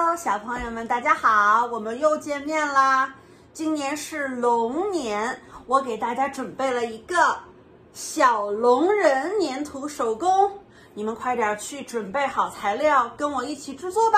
Hello， 小朋友们，大家好，我们又见面啦！今年是龙年，我给大家准备了一个小龙人粘土手工，你们快点去准备好材料，跟我一起制作吧。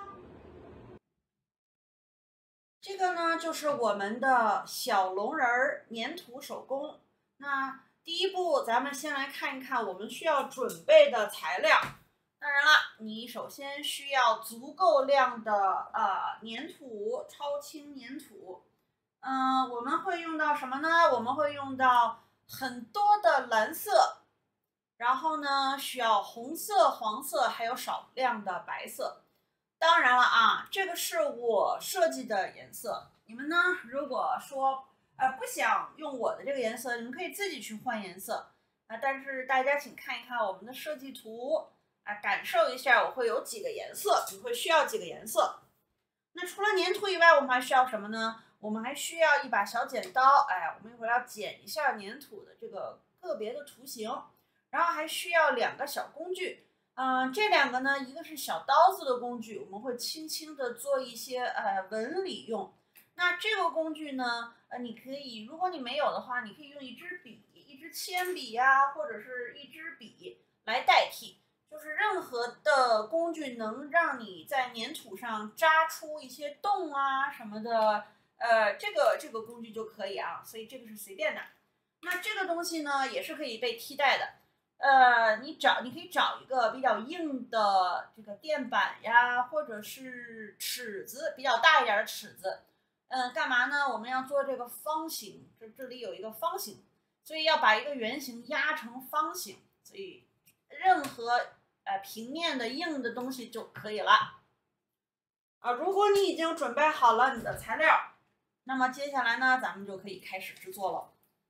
这个呢，就是我们的小龙人粘土手工。那第一步，咱们先来看一看我们需要准备的材料。当然了，你首先需要足够量的粘土，超轻粘土。我们会用到什么呢？我们会用到很多的蓝色，然后呢，需要红色、黄色，还有少量的白色。当然了啊，这个是我设计的颜色。你们呢，如果说不想用我的这个颜色，你们可以自己去换颜色但是大家请看一看我们的设计图。感受一下我会有几个颜色，你会需要几个颜色。那除了粘土以外，我们还需要什么呢？我们还需要一把小剪刀，我们一会儿要剪一下粘土的这个个别的图形，然后还需要两个小工具。这两个呢，一个是小刀子的工具，我们会轻轻的做一些纹理用。那这个工具呢，你可以，如果你没有的话，你可以用一支笔、一支铅笔呀，或者是一支笔来代替。就是任何的工具能让你在粘土上扎出一些洞啊什么的，这个工具就可以啊，所以这个是随便的。那这个东西呢也是可以被替代的，你可以找一个比较硬的这个垫板呀，或者是尺子，比较大一点的尺子。干嘛呢？我们要做这个方形，这里有一个方形，所以要把一个圆形压成方形，所以任何平面的硬的东西就可以了。如果你已经准备好了你的材料，那么接下来呢，咱们就可以开始制作了。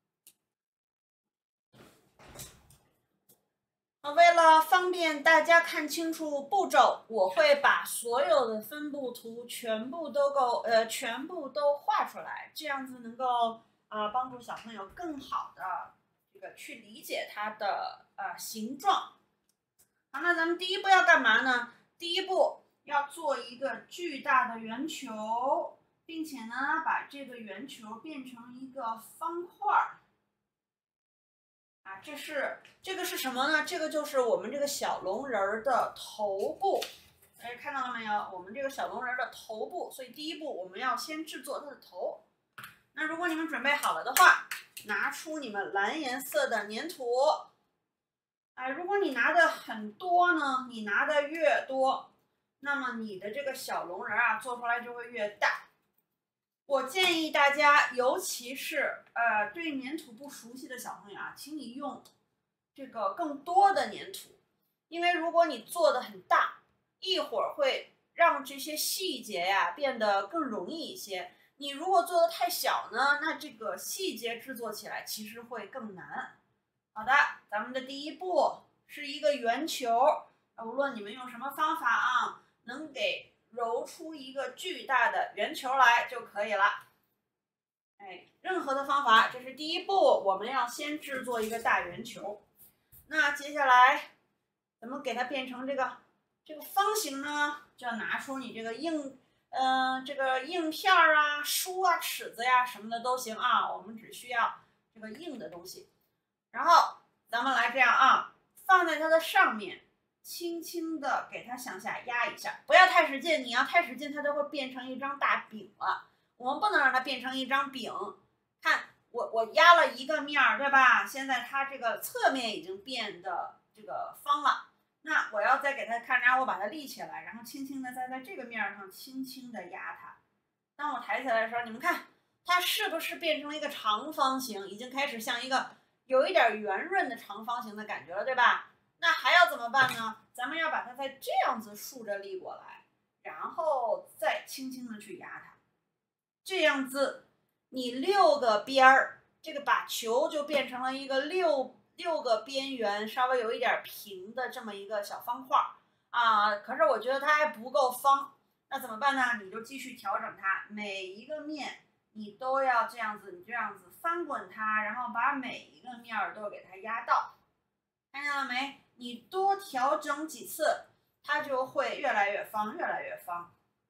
为了方便大家看清楚步骤，我会把所有的分布图全部都画出来，这样子能够帮助小朋友更好的这个去理解它的形状。好，那咱们第一步要干嘛呢？第一步要做一个巨大的圆球，并且呢，把这个圆球变成一个方块。这个是什么呢？这个就是我们这个小龙人的头部。看到了没有？我们这个小龙人的头部，所以第一步我们要先制作它的头。那如果你们准备好了的话，拿出你们蓝颜色的粘土。如果你拿的很多呢，你拿的越多，那么你的这个小龙人做出来就会越大。我建议大家，尤其是对粘土不熟悉的小朋友请你用这个更多的粘土，因为如果你做的很大，一会儿会让这些细节变得更容易一些。你如果做的太小呢，那这个细节制作起来其实会更难。好的，咱们的第一步是一个圆球，无论你们用什么方法能给揉出一个巨大的圆球来就可以了。任何的方法，这是第一步，我们要先制作一个大圆球。那接下来咱们给它变成这个方形呢，就要拿出你这个硬片书尺子什么的都行我们只需要这个硬的东西。然后咱们来这样放在它的上面，轻轻的给它向下压一下，不要太使劲，你要太使劲它就会变成一张大饼了。我们不能让它变成一张饼。看我压了一个面对吧？现在它这个侧面已经变得这个方了。那我要再给它看，然后我把它立起来，然后轻轻的再在这个面上轻轻的压它。当我抬起来的时候，你们看它是不是变成了一个长方形？已经开始像一个有一点圆润的长方形的感觉了，对吧？那还要怎么办呢？咱们要把它再这样子竖着立过来，然后再轻轻的去压它。这样子，你6个边儿，这个把球就变成了一个六个边缘稍微有一点平的这么一个小方块可是我觉得它还不够方，那怎么办呢？你就继续调整它，每一个面你都要这样子，你这样子翻滚它，然后把每一个面都给它压到。看见了没？你多调整几次，它就会越来越方，越来越方。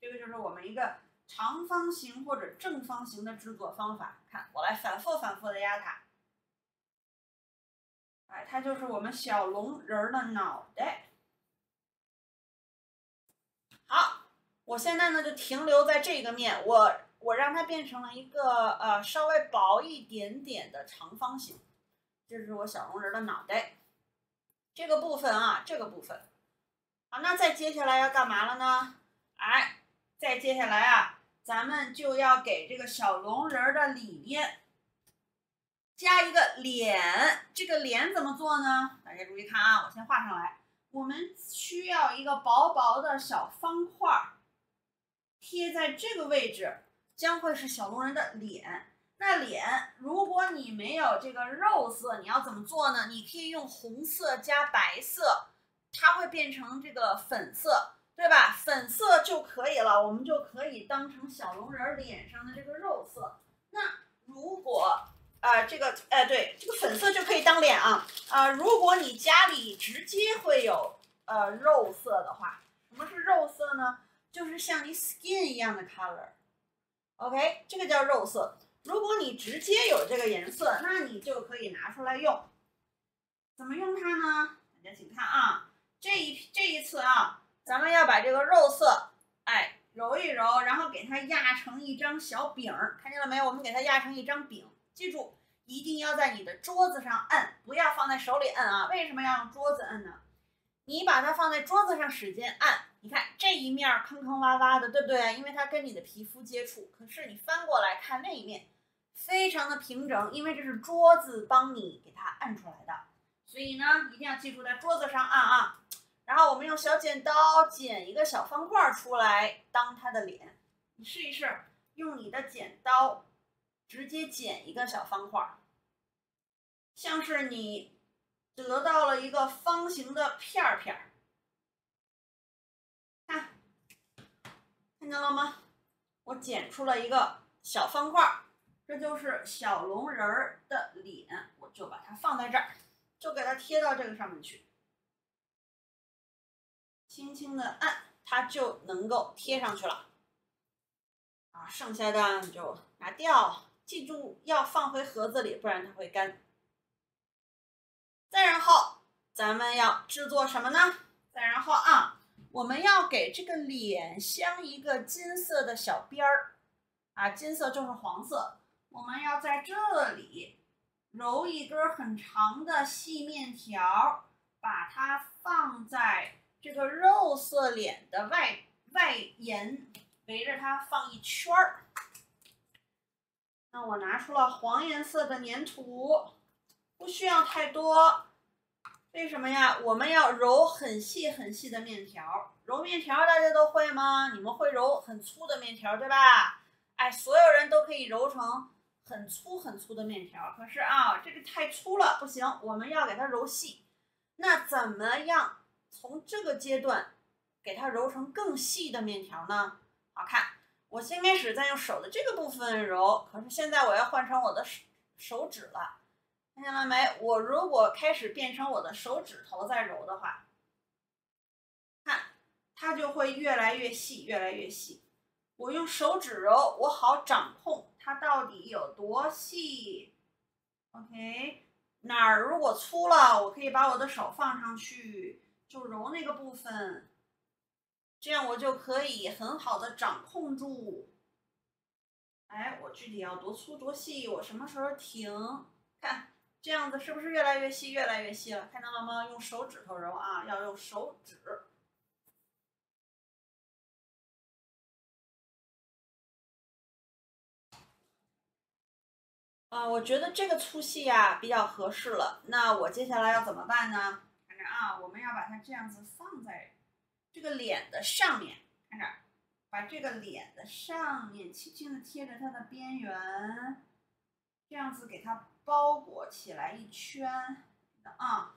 这个就是我们一个长方形或者正方形的制作方法。看，我来反复的压它。哎，它就是我们小龙人的脑袋。好，我现在呢就停留在这个面，我让它变成了一个稍微薄一点点的长方形。这是我小龙人的脑袋。这个部分啊，这个部分。好，那再接下来要干嘛了呢？哎，再接下来啊，咱们就要给这个小龙人的里面加一个脸。这个脸怎么做呢？大家注意看啊，我先画上来。我们需要一个薄薄的小方块，贴在这个位置，将会是小龙人的脸。那脸，如果你没有这个肉色，你要怎么做呢？你可以用红色加白色，它会变成这个粉色，对吧？粉色就可以了，我们就可以当成小龙人脸上的这个肉色。那如果对，这个粉色就可以当脸啊。如果你家里直接会有肉色的话，什么是肉色呢？就是像你 skin 一样的 color。OK， 这个叫肉色。如果你直接有这个颜色，那你就可以拿出来用。怎么用它呢？大家请看啊，这一次啊，咱们要把这个肉色，哎，揉一揉，然后给它压成一张小饼儿，看见了没有？我们给它压成一张饼，记住，一定要在你的桌子上摁，不要放在手里摁啊。为什么要用桌子摁呢？你把它放在桌子上使劲按，你看这一面坑坑洼洼的，对不对？因为它跟你的皮肤接触。可是你翻过来看那一面，非常的平整，因为这是桌子帮你给它按出来的。所以呢，一定要记住在桌子上按啊。然后我们用小剪刀剪一个小方块出来当它的脸。你试一试，用你的剪刀直接剪一个小方块，像是你得到了一个方形的片片。看见了吗？我剪出了一个小方块，这就是小龙人儿的脸。我就把它放在这儿，就给它贴到这个上面去，轻轻的按，它就能够贴上去了。剩下的你就拿掉，记住要放回盒子里，不然它会干。再然后咱们要制作什么呢？再然后啊，我们要给这个脸镶一个金色的小边儿啊，金色就是黄色。我们要在这里揉一根很长的细面条，把它放在这个肉色脸的外沿，围着它放一圈儿。那我拿出了黄颜色的粘土，不需要太多。为什么呀？我们要揉很细很细的面条。揉面条大家都会吗？你们会揉很粗的面条，对吧？哎，所有人都可以揉成很粗很粗的面条。可是啊，这个太粗了，不行，我们要给它揉细。那怎么样从这个阶段给它揉成更细的面条呢？好看，我先开始在用手的这个部分揉，可是现在我要换成我的手指了。看见了没？我如果开始变成我的手指头在揉的话，看它就会越来越细，越来越细。我用手指揉，我好掌控它到底有多细。OK， 哪儿如果粗了，我可以把我的手放上去，就揉那个部分，这样我就可以很好的掌控住。哎，我具体要多粗多细，我什么时候停？看。这样子是不是越来越细，越来越细了？看到了吗？用手指头揉啊，要用手指。我觉得这个粗细呀比较合适了。那我接下来要怎么办呢？看着啊，我们要把它这样子放在这个脸的上面，看着，把这个脸的上面轻轻的贴着它的边缘，这样子给它包裹起来一圈啊。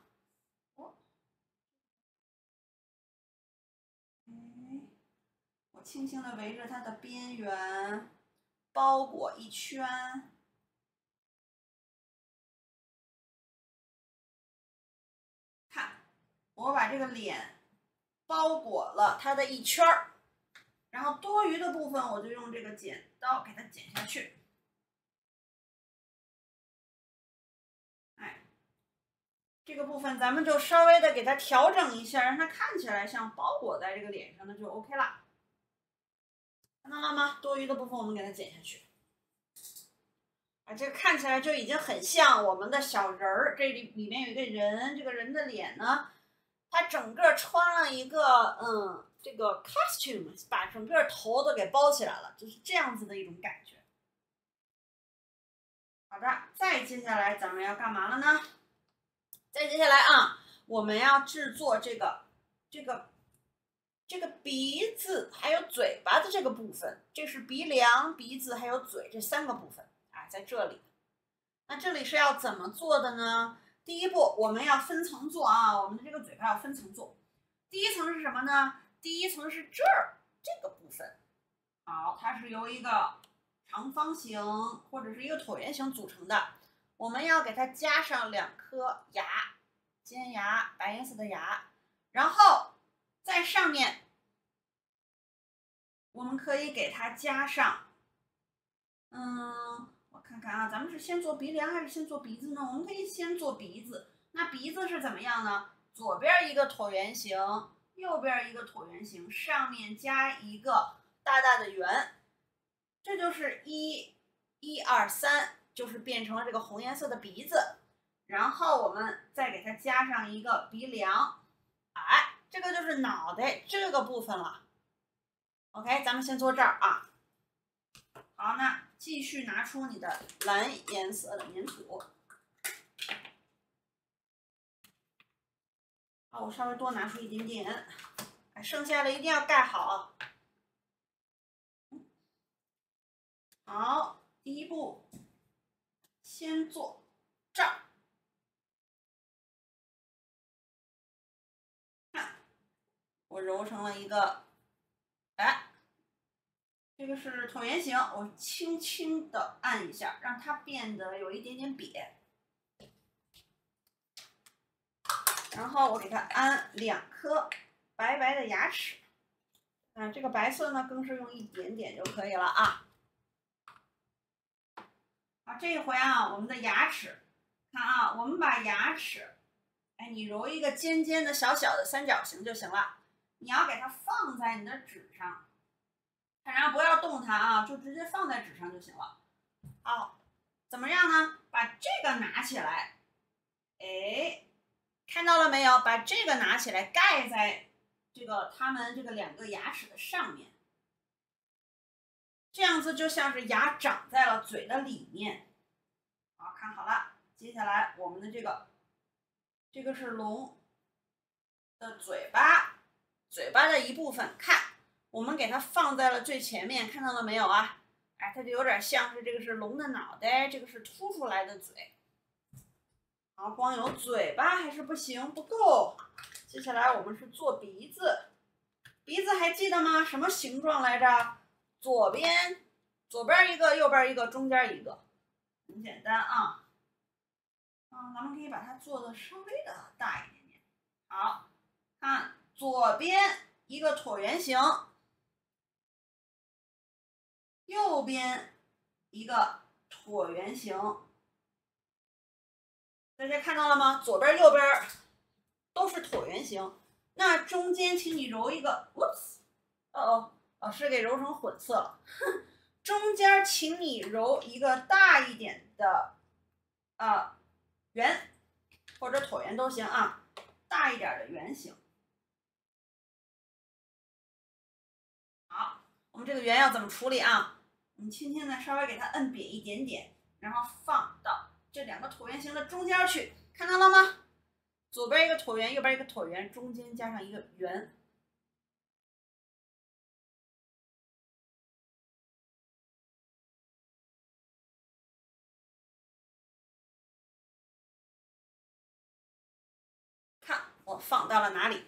我轻轻的围着它的边缘包裹一圈，看，我把这个脸包裹了它的一圈儿。 然后多余的部分我就用这个剪刀给它剪下去。哎，这个部分咱们就稍微的给它调整一下，让它看起来像包裹在这个脸上的就 OK 了。看到了吗？多余的部分我们给它剪下去。啊，这看起来就已经很像我们的小人儿。这里面有一个人，这个人的脸呢，他整个穿了一个这个 costume， 把整个头都给包起来了，就是这样子的一种感觉。好的，再接下来咱们要干嘛了呢？再接下来啊，我们要制作这个鼻子还有嘴巴的这个部分，这是鼻梁、鼻子还有嘴这3个部分啊，在这里。那这里是要怎么做的呢？第一步我们要分层做啊，我们的这个嘴巴要分层做。第一层是什么呢？第一层是这儿这个部分，好，它是由一个长方形或者是一个椭圆形组成的。我们要给它加上2颗牙，尖牙，白颜色的牙，然后在上面我们可以给它加上，我看看啊，咱们是先做鼻梁还是先做鼻子呢？我们可以先做鼻子。那鼻子是怎么样呢？左边一个椭圆形，右边一个椭圆形，上面加一个大大的圆，这就是1、2、3，就是变成了这个红颜色的鼻子。然后我们再给它加上一个鼻梁，哎，这个就是脑袋这个部分了。OK， 咱们先做这儿啊。好，那继续拿出你的蓝颜色的粘土。好，我稍微多拿出一点点，剩下的一定要盖好。好，第一步，先做这儿。看，我揉成了一个，哎。这个是椭圆形，我轻轻的按一下，让它变得有一点点瘪。然后我给它安2颗白白的牙齿，这个白色呢更是用一点点就可以了啊。好，这一回啊，我们的牙齿，看啊，我们把牙齿，哎，你揉一个尖尖的小小的三角形就行了。你要给它放在你的纸上。然后不要动它啊，就直接放在纸上就行了。好，怎么样呢？把这个拿起来，哎，看到了没有？把这个拿起来盖在这个它们这个2个牙齿的上面，这样子就像是牙长在了嘴的里面。好，看好了，接下来我们的这个是龙的嘴巴，嘴巴的一部分，看。我们给它放在了最前面，看到了没有啊？哎，它就有点像是这个是龙的脑袋，这个是凸出来的嘴。好，光有嘴巴还是不行，不够。接下来我们是做鼻子，鼻子还记得吗？什么形状来着？左边一个，右边一个，中间一个，很简单啊。咱们可以把它做的稍微的大一点点。好，看左边一个椭圆形。右边一个椭圆形，大家看到了吗？左边右边都是椭圆形，那中间请你揉一个老师给揉成混色了。中间请你揉一个大一点的圆或者椭圆都行啊，大一点的圆形。好，我们这个圆要怎么处理啊？你轻轻的稍微给它摁扁一点点，然后放到这2个椭圆形的中间去，看到了吗？左边一个椭圆，右边一个椭圆，中间加上一个圆。看我放到了哪里？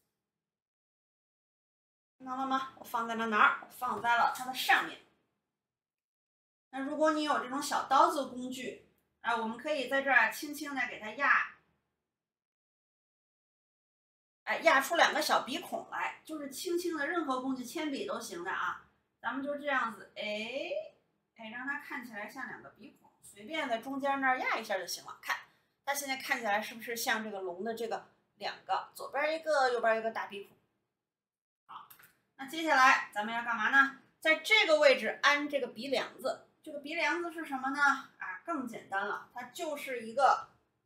看到了吗？我放在了哪儿？我放在了它的上面。那如果你有这种小刀子工具，我们可以在这儿轻轻的给它压， 哎，压出2个小鼻孔来，就是轻轻的，任何工具，铅笔都行的啊。咱们就这样子，让它看起来像2个鼻孔，随便在中间那儿压一下就行了。看，它现在看起来是不是像这个龙的这个2个，左边一个，右边一个大鼻孔？好，那接下来咱们要干嘛呢？在这个位置安这个鼻梁子。这个鼻梁子是什么呢？啊，更简单了，它就是一个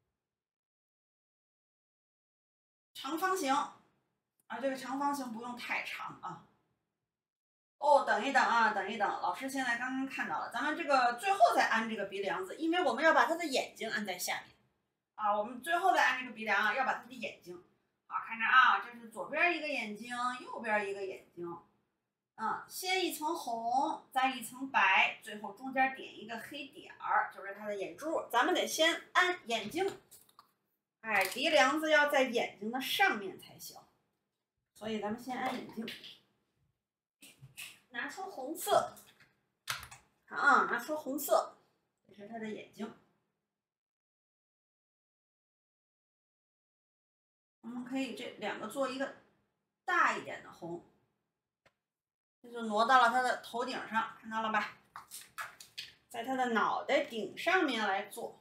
长方形啊。这个长方形不用太长啊。哦，等一等啊，等一等，老师现在刚刚看到了，咱们这个最后再安这个鼻梁子，因为我们要把它的眼睛安在下面啊。我们最后再安这个鼻梁啊，要把它的眼睛，好，看着啊，这是左边一个眼睛，右边一个眼睛，先一层红，再一层白，最后中间点一个黑点儿，就是它的眼珠。咱们得先安眼睛，哎，鼻梁子要在眼睛的上面才行，所以咱们先安眼睛。拿出红色，啊，拿出红色，这是它的眼睛。我们可以这2个做一个大一点的红，这就挪到了它的头顶上，看到了吧？在它的脑袋顶上面来做。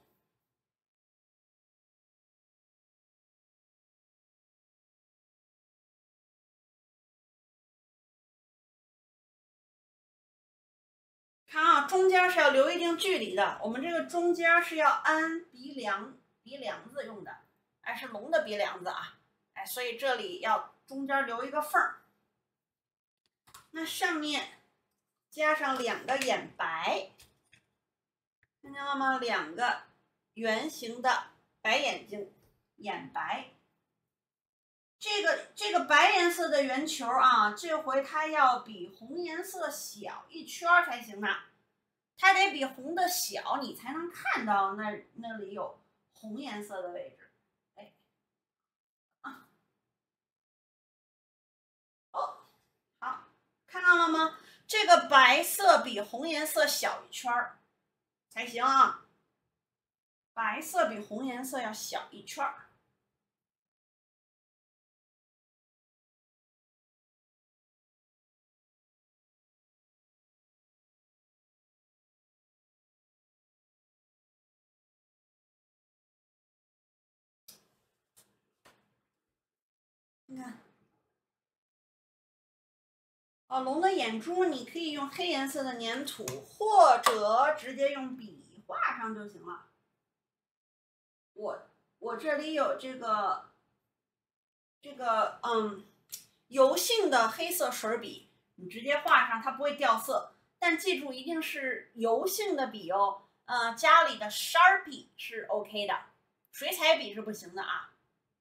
看啊，中间是要留一定距离的，我们这个中间是要安鼻梁子用的，哎，是龙的鼻梁子啊，哎，所以这里要中间留一个缝儿。那上面加上2个眼白，看见了吗？2个圆形的白眼睛，眼白。这个白颜色的圆球啊，这回它要比红颜色小1圈才行呢。它得比红的小，你才能看到那里有红颜色的位置。哎，哦，好，看到了吗？这个白色比红颜色小1圈才行啊。白色比红颜色要小1圈。你看，龙的眼珠你可以用黑颜色的粘土，或者直接用笔画上就行了。我这里有这个油性的黑色水笔，你直接画上它不会掉色，但记住一定是油性的笔哦。家里的Sharpie是 OK 的，水彩笔是不行的啊。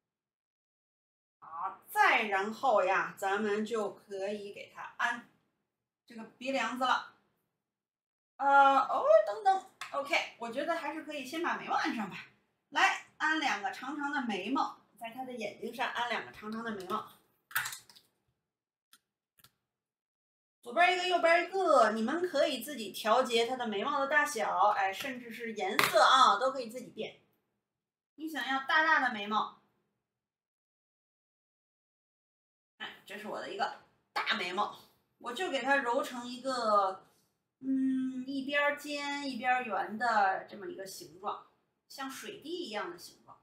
好，再然后呀，咱们就可以给它安这个鼻梁子了。等等 ，OK， 我觉得还是可以先把眉毛安上吧。来，安2个长长的眉毛，在它的眼睛上安2个长长的眉毛，左边一个，右边一个，你们可以自己调节它的眉毛的大小，哎，甚至是颜色啊，都可以自己变。你想要大大的眉毛，哎，这是我的一个大眉毛，我就给它揉成一个，一边尖一边圆的这么一个形状，像水滴一样的形状。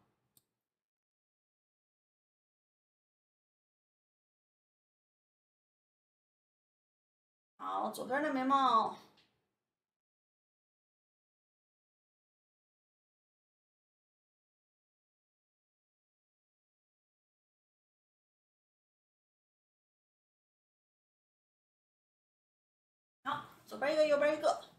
好，左边的眉毛。好，左边一个，右边一个。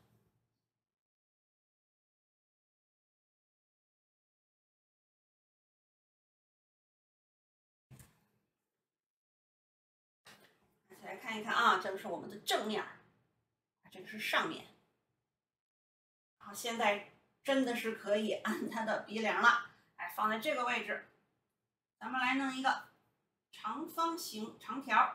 来看一看啊，这个是我们的正面，这个是上面。好，现在真的是可以按它的鼻梁了，哎，放在这个位置。咱们来弄一个长方形长条。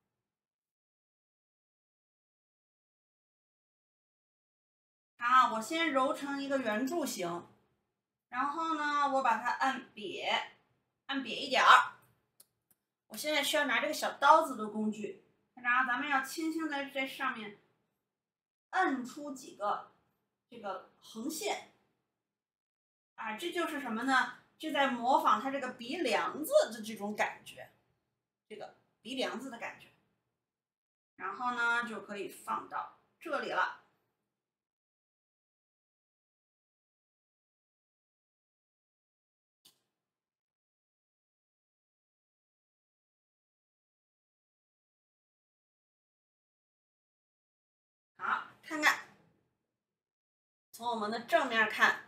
好，我先揉成一个圆柱形，然后呢，我把它按瘪一点儿。 我现在需要拿这个小刀子的工具，然后咱们要轻轻在这上面摁出几个这个横线，啊，这就是什么呢？就在模仿它这个鼻梁子的这种感觉，这个鼻梁子的感觉。然后呢，就可以放到这里了。好，看看，从我们的正面看，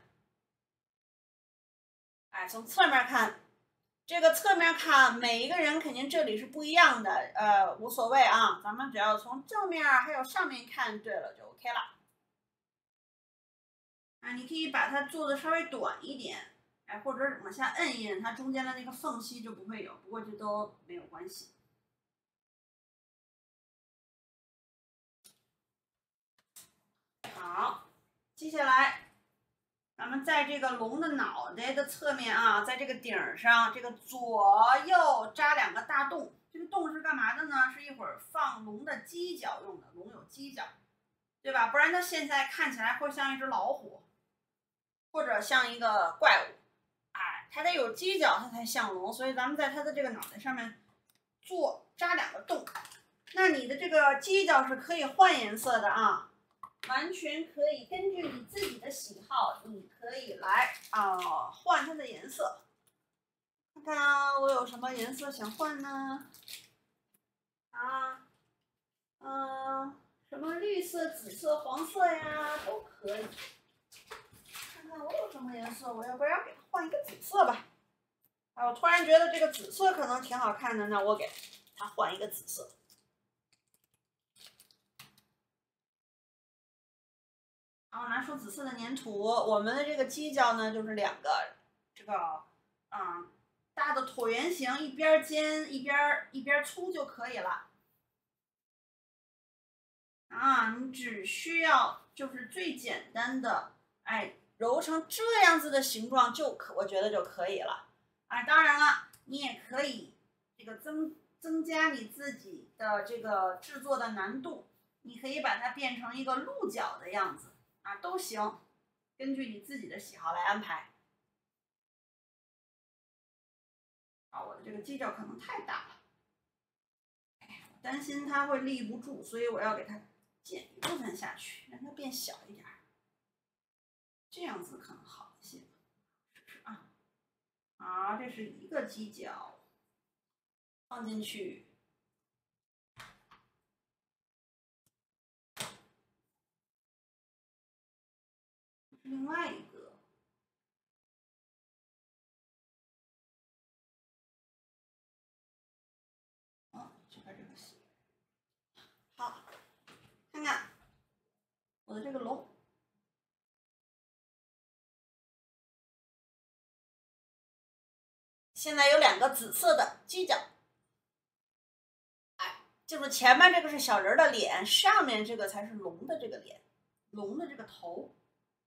哎，从侧面看，这个侧面看，每一个人肯定这里是不一样的，无所谓啊，咱们只要从正面还有上面看对了就 OK 了。啊，你可以把它做的稍微短一点，哎，或者往下摁一摁，它中间的那个缝隙就不会有，不过这都没有关系。好，接下来咱们在这个龙的脑袋的侧面啊，在这个顶上，这个左右扎2个大洞。这个洞是干嘛的呢？是一会儿放龙的犄角用的，龙有犄角，对吧？不然它现在看起来会像一只老虎，或者像一个怪物。哎，它得有犄角，它才像龙。所以咱们在它的这个脑袋上面扎2个洞。那你的这个犄角是可以换颜色的啊。完全可以根据你自己的喜好，你可以来换它的颜色。看看我有什么颜色想换呢？什么绿色、紫色、黄色呀，都可以。看看我有什么颜色，我要不然给它换一个紫色吧。哎，我突然觉得这个紫色可能挺好看的，那我给它换一个紫色。然后拿出紫色的粘土，我们的这个犄角呢，就是2个这个大的椭圆形，一边尖一边粗就可以了。啊，你只需要就是最简单的，哎，揉成这样子的形状我觉得就可以了。啊，当然了，你也可以这个增加你自己的这个制作的难度，你可以把它变成一个鹿角的样子啊，都行，根据你自己的喜好来安排。啊，我的这个犄角可能太大了，哎，我担心它会立不住，所以我要给它剪一部分下去，让它变小一点，这样子可能好一些。试试啊。好，这是一个犄角，放进去。另外一个，这边这个是好，看看我的这个龙。现在有2个紫色的犄角，哎，就是前面这个是小人的脸，上面这个才是龙的这个脸，龙的这个头。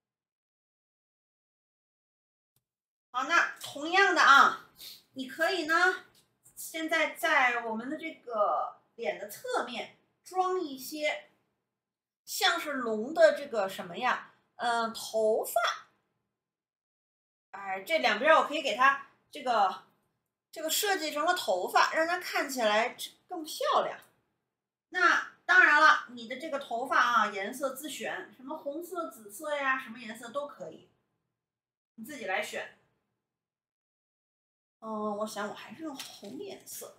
好，那同样的啊，你可以呢，现在在我们的这个脸的侧面装一些像是龙的这个什么呀，头发。哎，这2边我可以给它这个设计成了头发，让它看起来更漂亮。那当然了，你的这个头发啊，颜色自选，什么红色、紫色呀，什么颜色都可以，你自己来选。我想我还是用红颜色。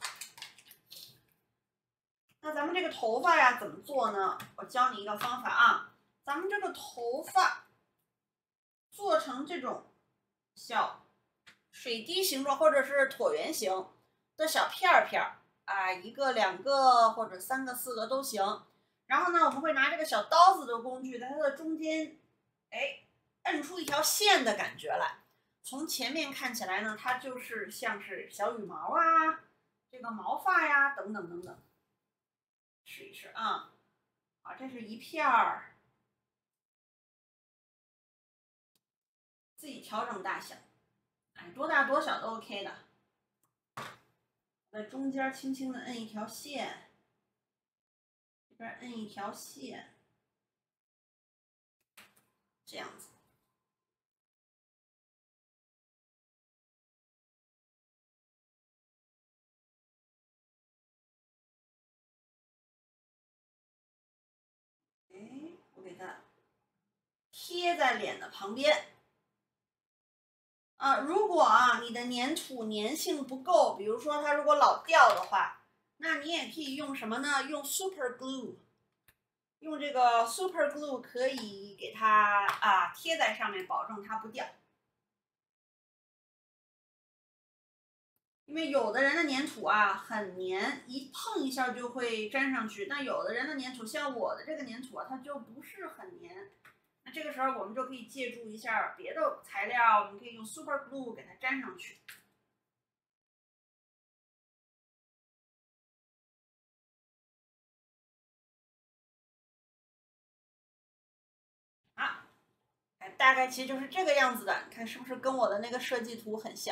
那咱们这个头发呀，怎么做呢？我教你一个方法啊，咱们这个头发做成这种小水滴形状或者是椭圆形的小片片啊，1个、2个或者3个、4个都行。然后呢，我们会拿这个小刀子的工具，在它的中间，哎，摁出一条线的感觉来。从前面看起来呢，它就是像是小羽毛啊，这个毛发呀，等等等等。试一试啊，好，这是一片儿，自己调整大小，哎，多大多小都 OK 的。 在中间轻轻的摁一条线，这边摁一条线，这样子。哎，我给它贴在脸的旁边。如果你的粘土粘性不够，比如说它如果老掉的话，那你也可以用什么呢？用 super glue， 用这个 super glue 可以给它贴在上面，保证它不掉。因为有的人的粘土很粘，一碰一下就会粘上去，但有的人的粘土像我的这个粘土它就不是很粘。那这个时候我们就可以借助一下别的材料，我们可以用 super glue 给它粘上去。大概其实就是这个样子的，你看是不是跟我的那个设计图很像？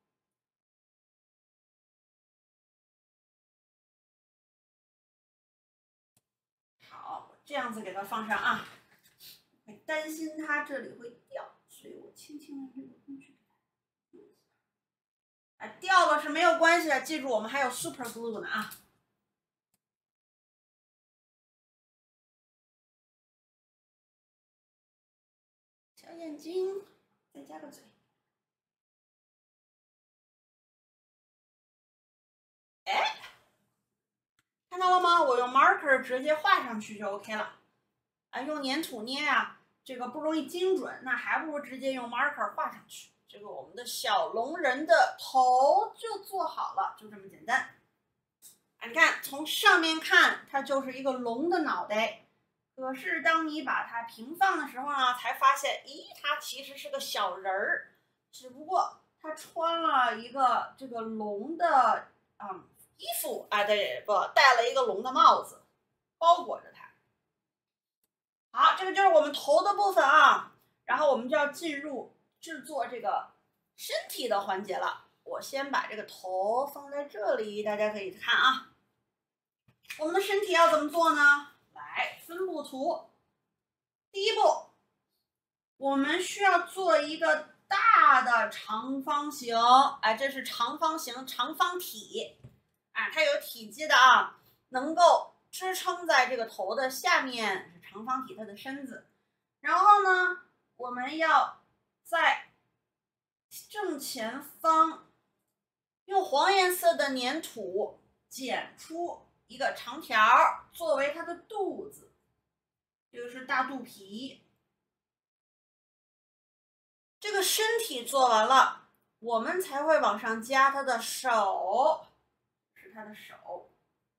好，这样子给它放上啊。担心它这里会掉，所以我轻轻的用工具给它。掉了是没有关系的，记住我们还有 super glue 呢啊。小眼睛，再加个嘴。哎，看到了吗？我用 marker 直接画上去就 OK 了。用粘土捏这个不容易精准，那还不如直接用 marker 画上去。这个我们的小龙人的头就做好了，就这么简单。你看，从上面看，它就是一个龙的脑袋。可是当你把它平放的时候呢，才发现，咦，它其实是个小人儿，只不过它穿了一个这个龙的衣服对不，戴了一个龙的帽子，包裹着它。好，这个就是我们头的部分然后我们就要进入制作这个身体的环节了。我先把这个头放在这里，大家可以看我们的身体要怎么做呢？来，分布图。第一步，我们需要做一个大的长方形，这是长方形长方体，它有体积的能够支撑在这个头的下面，是长方体它的身子。然后呢，我们要在正前方用黄颜色的粘土剪出一个长条，作为它的肚子，这个是大肚皮。这个身体做完了，我们才会往上加它的手，是它的手、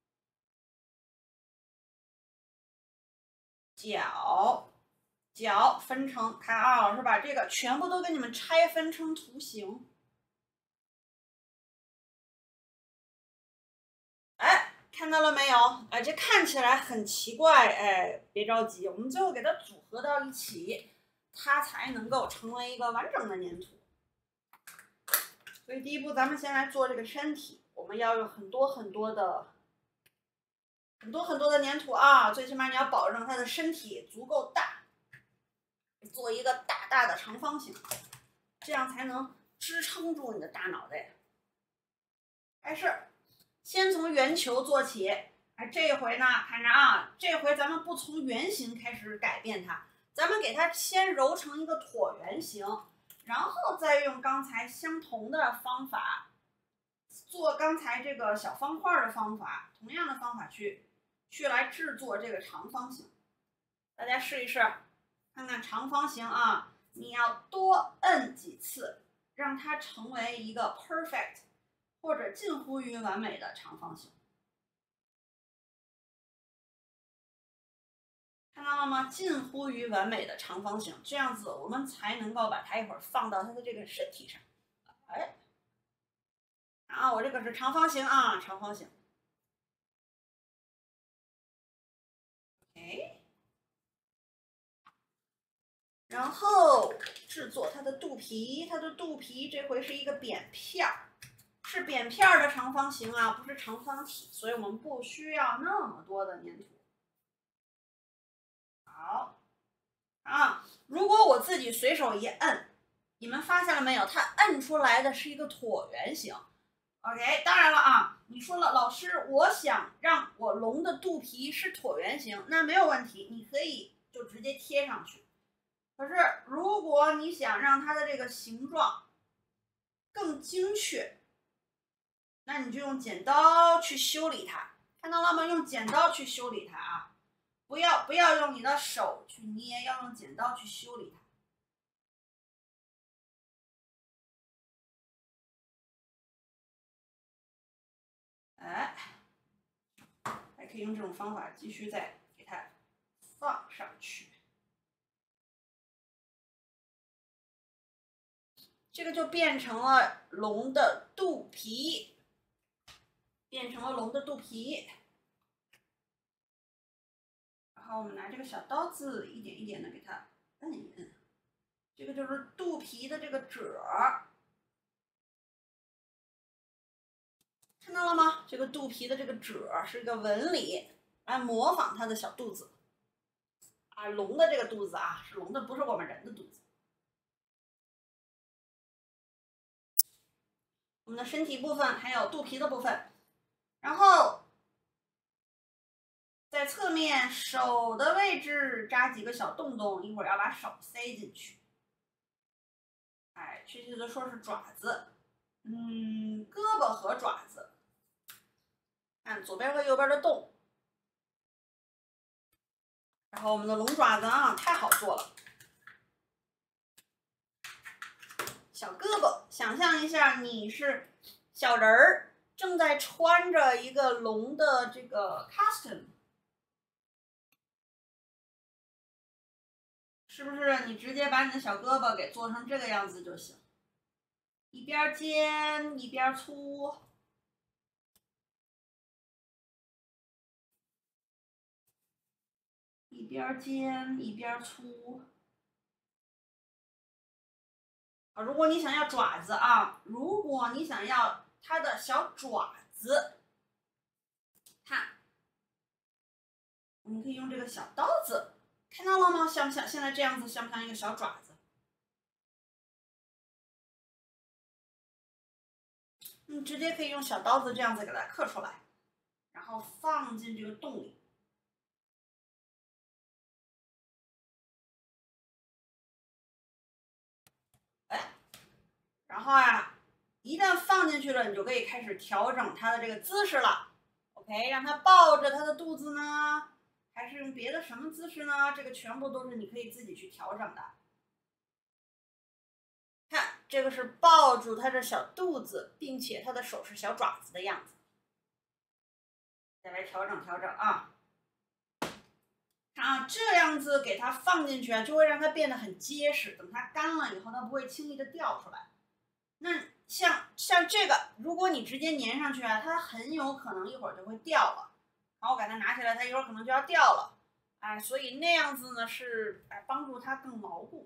脚分成，看老师把这个全部都给你们拆分成图形。看到了没有？这看起来很奇怪，别着急，我们最后给它组合到一起，它才能够成为一个完整的粘土。所以第一步，咱们先来做这个身体，我们要用很多很多的粘土最起码你要保证它的身体足够大，做一个大大的长方形，这样才能支撑住你的大脑袋。还是先从圆球做起，这回呢，看着这回咱们不从圆形开始改变它，咱们给它先揉成一个椭圆形，然后再用刚才相同的方法做刚才这个小方块的方法，同样的方法去来制作这个长方形。大家试一试，看看长方形你要多摁几次，让它成为一个 perfect 或者近乎于完美的长方形。看到了吗？近乎于完美的长方形，这样子我们才能够把它一会儿放到它的这个身体上。我这个是长方形长方形。然后制作它的肚皮，它的肚皮这回是一个扁片儿。 是扁片儿的长方形啊，不是长方体，所以我们不需要那么多的粘土。好，啊，如果我自己随手一摁，你们发现了没有？它摁出来的是一个椭圆形。OK， 当然了啊，你说了，老师，我想让我龙的肚皮是椭圆形，那没有问题，你可以就直接贴上去。可是如果你想让它的这个形状更精确，那你就用剪刀去修理它，看到了吗？用剪刀去修理它啊，不要用你的手去捏，要用剪刀去修理它。哎，还可以用这种方法继续再给它放上去。这个就变成了龙的肚皮，变成了龙的肚皮。然后我们拿这个小刀子一点一点的给它摁一摁，这个就是肚皮的这个褶儿，看到了吗？这个肚皮的这个褶儿是一个纹理，来模仿它的小肚子。啊，龙的这个肚子啊，是龙的，不是我们人的肚子。我们的身体部分还有肚皮的部分，然后在侧面手的位置扎几个小洞洞，一会儿要把手塞进去。哎，确切的说是爪子，胳膊和爪子。看左边和右边的洞。然后我们的龙爪子啊，太好做了。小胳膊，想象一下，你是小人儿，正在穿着一个龙的这个 costume， 是不是？你直接把你的小胳膊给做成这个样子就行，一边尖一边粗。一边尖一边粗。啊，如果你想要爪子啊，如果你想要它的小爪子，看，我们可以用这个小刀子，看到了吗？像不像现在这样子？像不像一个小爪子？你直接可以用小刀子这样子给它刻出来，然后放进这个洞里。哎，然后啊，一旦放进去了，你就可以开始调整它的这个姿势了。OK， 让它抱着它的肚子呢，还是用别的什么姿势呢？这个全部都是你可以自己去调整的。看，这个是抱住它的小肚子，并且它的手是小爪子的样子。再来调整调整啊！看啊，这样子给它放进去啊，就会让它变得很结实。等它干了以后，它不会轻易的掉出来。那像这个，如果你直接粘上去啊，它很有可能一会儿就会掉了。然后我把它拿起来，它一会儿可能就要掉了。哎，所以那样子呢是帮助它更牢固。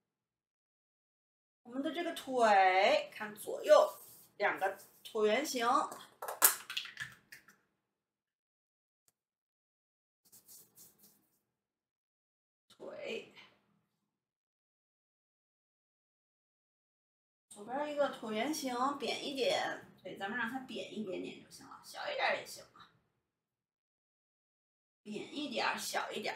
我们的这个腿，看左右两个椭圆形，腿，左边一个椭圆形，扁一点，对，咱们让它扁一点点就行了，小一点也行啊，扁一点，小一点。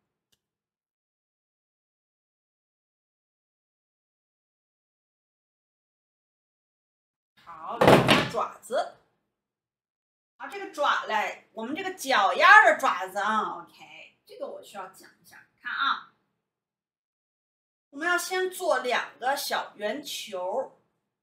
好，它爪子。啊，这个爪来，我们这个脚丫的爪子啊 ，OK， 这个我需要讲一下。看啊，我们要先做2个小圆球。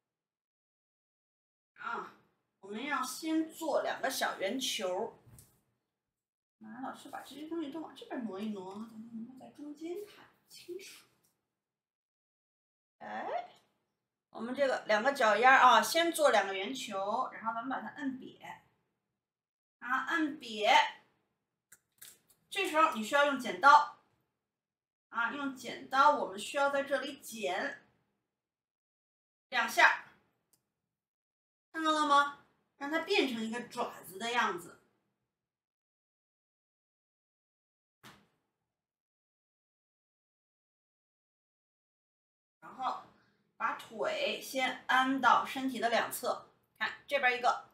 啊，我们要先做2个小圆球。马老师把这些东西都往这边挪一挪，咱们能够在中间看清楚。哎，我们这个2个脚丫啊，先做2个圆球，然后咱们把它摁瘪。啊，摁瘪。这时候你需要用剪刀。啊，用剪刀，我们需要在这里剪2下，看到了吗？ 让它变成一个爪子的样子。然后把腿先安到身体的两侧，看这边一个，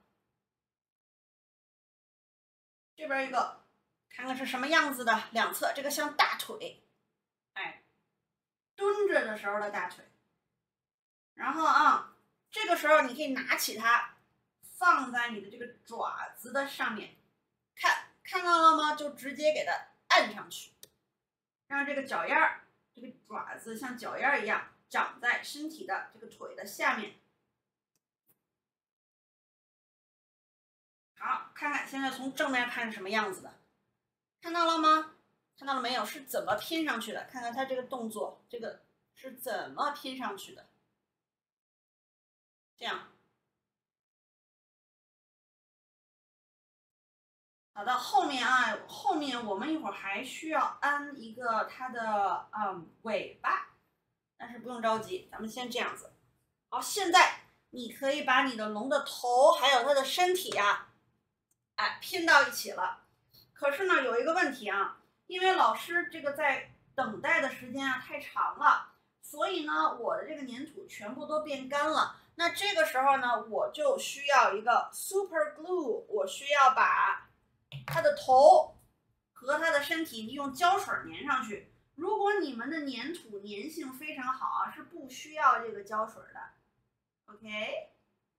这边一个，看看是什么样子的，两侧这个像大腿，哎，蹲着的时候的大腿。然后啊，这个时候你可以拿起它，放在你的这个爪子的上面，看到了吗？就直接给它按上去，让这个脚丫儿，这个爪子像脚丫儿一样长在身体的这个腿的下面。好，看看现在从正面看是什么样子的，看到了吗？看到了没有？是怎么拼上去的？看看它这个动作，这个是怎么拼上去的？这样。好的，后面啊，后面我们一会儿还需要安一个它的尾巴，但是不用着急，咱们先这样子。好，现在你可以把你的龙的头还有它的身体啊，哎，拼到一起了。可是呢，有一个问题啊，因为老师这个在等待的时间啊太长了，所以呢，我的这个粘土全部都变干了。那这个时候呢，我就需要一个 super glue， 我需要把它的头和它的身体用胶水粘上去。如果你们的粘土粘性非常好啊，是不需要这个胶水的。OK，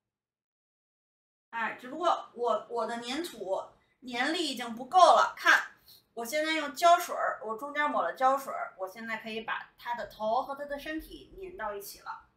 哎，只不过我的粘土粘力已经不够了，看，我现在用胶水，我中间抹了胶水，我现在可以把它的头和它的身体粘到一起了。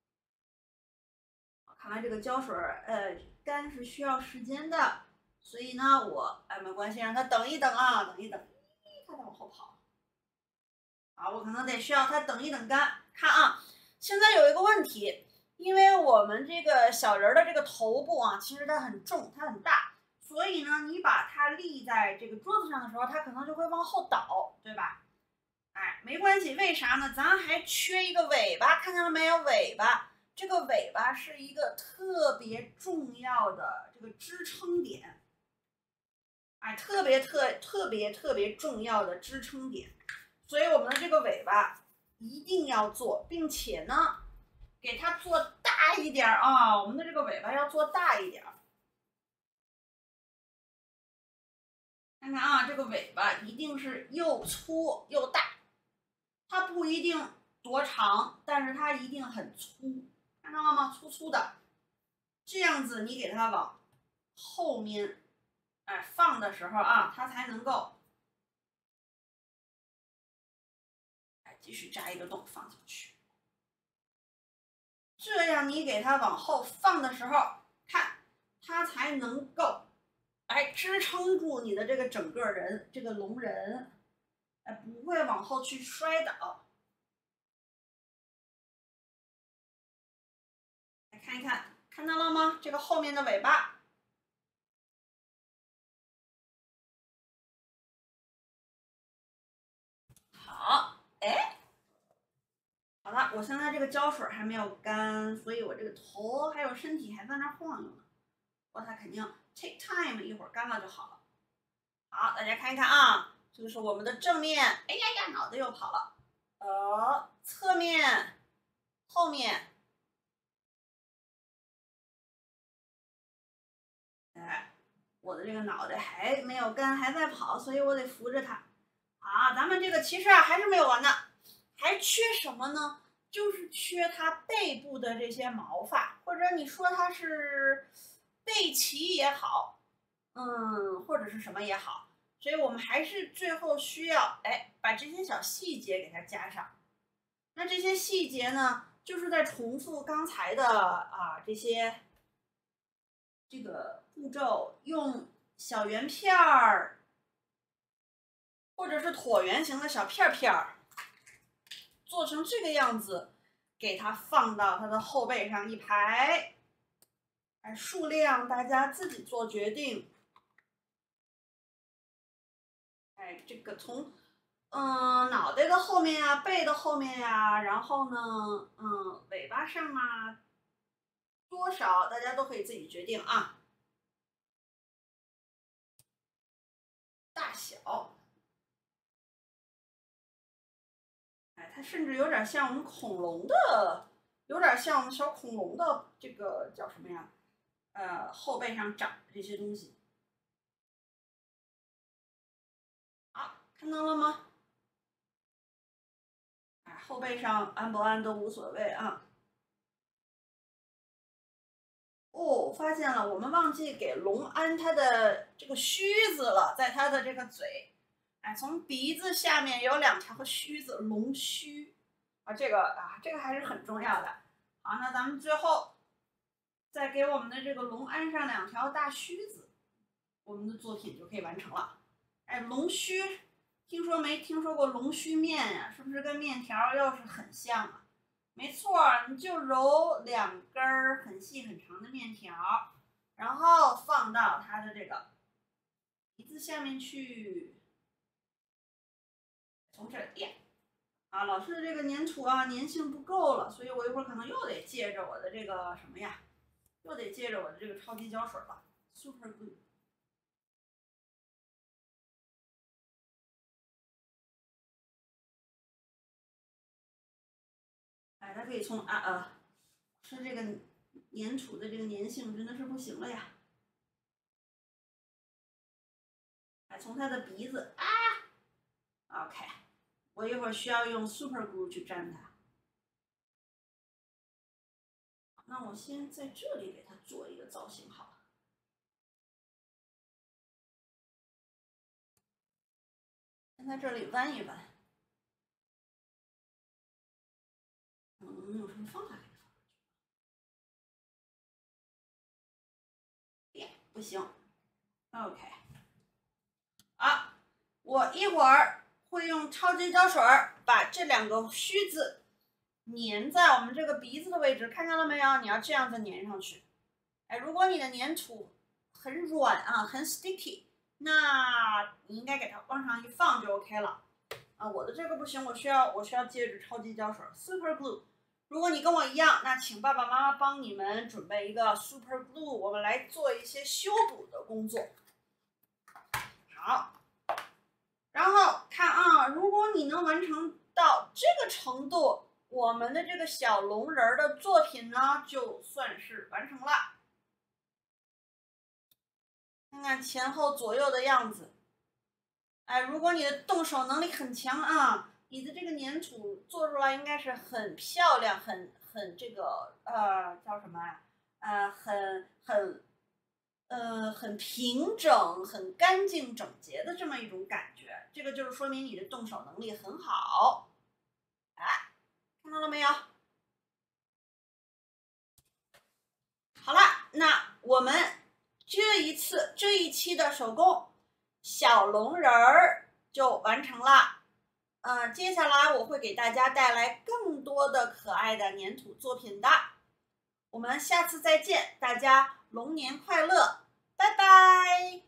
看来这个胶水干是需要时间的，所以呢，我没关系，让它等一等啊，等一等。它在往后跑。好，我可能得需要它等一等干。看啊，现在有一个问题，因为我们这个小人的这个头部啊，其实它很重，它很大，所以呢，你把它立在这个桌子上的时候，它可能就会往后倒，对吧？哎，没关系，为啥呢？咱还缺一个尾巴，看见了没有？尾巴，这个尾巴是一个特别重要的这个支撑点，哎，特别重要的支撑点。所以我们的这个尾巴一定要做，并且呢，给它做大一点啊！我们的这个尾巴要做大一点。看看啊，这个尾巴一定是又粗又大，它不一定多长，但是它一定很粗，看到了吗？粗粗的，这样子你给它往后面哎放的时候啊，它才能够继续扎一个洞放进去。这样你给它往后放的时候，看它才能够支撑住你的这个整个人，这个龙人，不会往后去摔倒。来看一看，看到了吗？这个后面的尾巴。好，好了，我现在这个胶水还没有干，所以我这个头还有身体还在那晃悠呢。不过它肯定 take time， 一会儿干了就好了。好，大家看一看啊，这个是我们的正面。哎呀呀，脑袋又跑了。侧面，后面。哎，我的这个脑袋还没有干，还在跑，所以我得扶着它。好，咱们这个其实啊还是没有完的，还缺什么呢？就是缺它背部的这些毛发，或者你说它是背鳍也好，或者是什么也好，所以我们还是最后需要把这些小细节给它加上。那这些细节呢，就是在重复刚才的这个步骤，用小圆片儿或者是椭圆形的小片片儿做成这个样子，给它放到它的后背上一排。数量大家自己做决定。这个从脑袋的后面呀，背的后面呀，然后呢，尾巴上啊，多少大家都可以自己决定啊。 小。哎，它甚至有点像我们恐龙的，有点像我们小恐龙的这个叫什么呀？后背上长的这些东西。好，看到了吗？哎，后背上安不安都无所谓啊。哦，发现了，我们忘记给龙安它的这个须子了，在它的这个嘴，哎，从鼻子下面有2条须子，龙须啊，这个还是很重要的。好，那咱们最后再给我们的这个龙安上2条大须子，我们的作品就可以完成了。哎，龙须，听说没听说过龙须面呀？是不是跟面条又是很像啊？没错，你就揉2根很细很长的面条，然后放到它的这个鼻子下面去，从这里啊，老师的这个粘土啊粘性不够了，所以我一会儿可能又得借着我的这个什么呀，又得借着我的这个超级胶水了 ，Super Glue。哎，它可以从是这个粘土的这个粘性真的是不行了呀！哎，从它的鼻子OK， 我一会儿需要用 Super Glue 去粘它。那我先在这里给它做一个造型好了。先在这里弯一弯。有什么方法给它放上去？不行。OK。好，我一会儿会用超级胶水把这2个须子粘在我们这个鼻子的位置，看见了没有？你要这样子粘上去。哎，如果你的粘土很软啊，很 sticky， 那你应该给它往上一放就 OK 了。啊，我的这个不行，我需要借助超级胶水 Super Glue。如果你跟我一样，那请爸爸妈妈帮你们准备一个 Super Glue， 我们来做一些修补的工作。好，然后看啊，如果你能完成到这个程度，我们的这个小龙人的作品呢，就算是完成了。看看前后左右的样子。哎，如果你的动手能力很强啊，你的这个粘土做出来应该是很漂亮，很这个叫什么啊？很平整、很干净整洁的这么一种感觉。这个就是说明你的动手能力很好。哎，看到了没有？好了，那我们这一期的手工小龙人儿就完成了。接下来我会给大家带来更多的可爱的粘土作品的。我们下次再见，大家龙年快乐，拜拜。